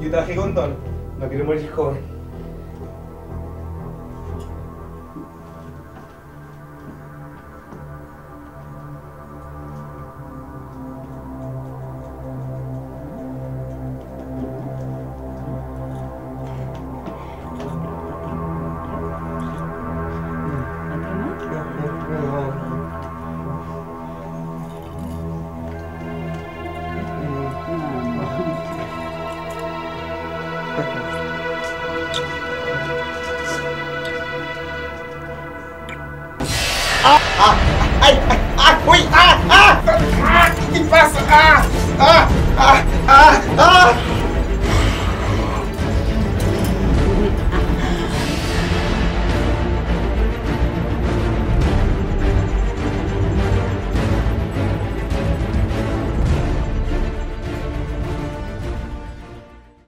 Yo trabajé con Don. No quiero morir joven. ¡Ay! ¡Ah! ¡Uy! ¡Ah! ¡Ah! ¡Ah! ¿Qué pasa? ¡Ah! ¡Ah! ¡Ah! ¡Ah! ¡Ah!